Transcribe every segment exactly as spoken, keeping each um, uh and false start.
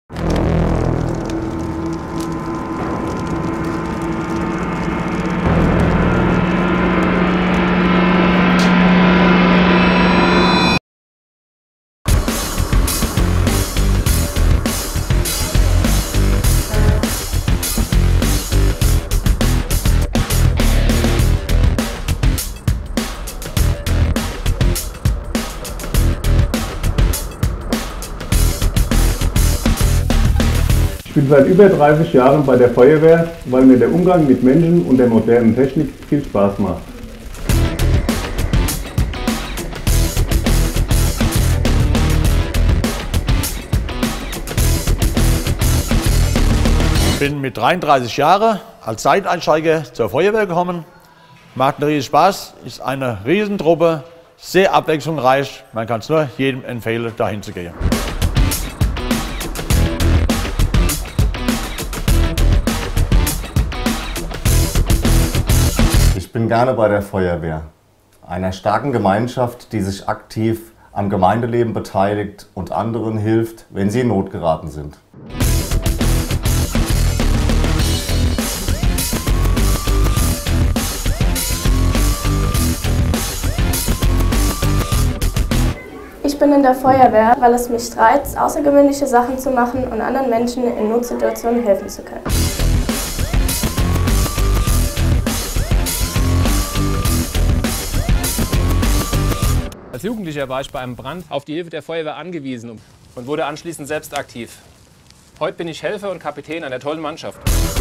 Ich bin seit über dreißig Jahren bei der Feuerwehr, weil mir der Umgang mit Menschen und der modernen Technik viel Spaß macht. Ich bin mit dreiunddreißig Jahren als Seiteinsteiger zur Feuerwehr gekommen. Macht einen riesen Spaß, ist eine Riesentruppe, sehr abwechslungsreich. Man kann es nur jedem empfehlen, dahin zu gehen. Ich bin gerne bei der Feuerwehr, einer starken Gemeinschaft, die sich aktiv am Gemeindeleben beteiligt und anderen hilft, wenn sie in Not geraten sind. Ich bin in der Feuerwehr, weil es mich reizt, außergewöhnliche Sachen zu machen und anderen Menschen in Notsituationen helfen zu können. Als Jugendlicher war ich bei einem Brand auf die Hilfe der Feuerwehr angewiesen und wurde anschließend selbst aktiv. Heute bin ich Helfer und Kapitän einer tollen Mannschaft.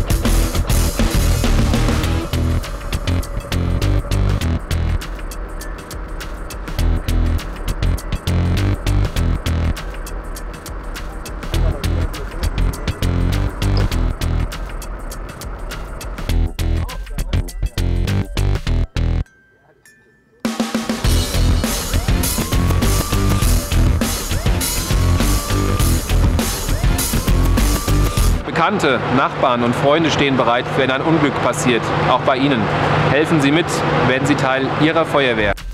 Bekannte, Nachbarn und Freunde stehen bereit, wenn ein Unglück passiert, auch bei Ihnen. Helfen Sie mit, werden Sie Teil Ihrer Feuerwehr.